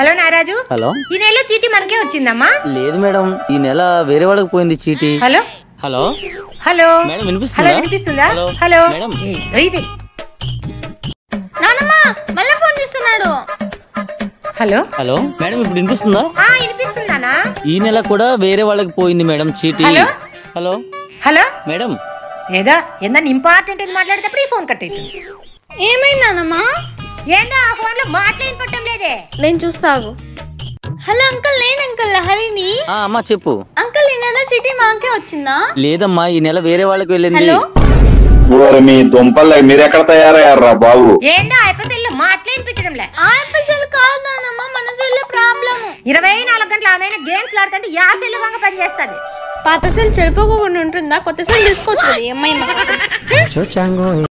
Hello నారాజు. Hello. ఈ నెల చీటీ మనకే వచ్చిందమ్మా? లేదు మేడం, ఈ నెల వేరే వాళ్ళకి పోయింది చీటీ. హలో హలో హలో మేడం వినిపిస్తుందా? హలో వినిపిస్తుందా? Hello hello madam. ఇది నానమ్మ మళ్ళీ ఫోన్ చేస్తున్నాడు. హలో హలో మేడం ఇప్పుడు వినిపిస్తుందా? వినిపిస్తుందానా? ఈ నెల కూడా వేరే వాళ్ళకి పోయింది మేడం చీటీ. Hello hello hello madam. ఏదా ఏందన్నా ఇంపార్టెంట్ ఇది మాట్లాడేటప్పుడు ఈ ఫోన్ కట్ అవుతుంది. ఏమైంది నానమ్మ? ఏందా ఆ ఫోన్ లో మాట్లాడి పట్టం లేదే. నేను చూస్తాగు. హలో అంకుల్, నేను అంకుల్ హరిని. అమ్మా చెప్పు. అంకుల్ ఈ నెల చీటీ మాకే వచ్చిందా? లేదమ్మా, ఈ నెల వేరే వాళ్ళకి వెళ్ళింది. హలో మీ దుంపల్లో మీరెక్కడ తయారయ్యారా బాబు? ఏందా ఎప్పసెల్లో మాట్లాడిపించడంలే. ఆ ఎపిసోడ్ కాదు నానమ్మ, మన సెల్ ప్రాబ్లం. 24 గంటలు ఆమె గేమ్స్ ఆడుతుంటే యా సెల్ గంగ పని చేస్తుంది. పాత సెల్ చెడిపోకుండా ఉంటుందా? కొత్త సెల్ తీసుకోవచ్చు కదా.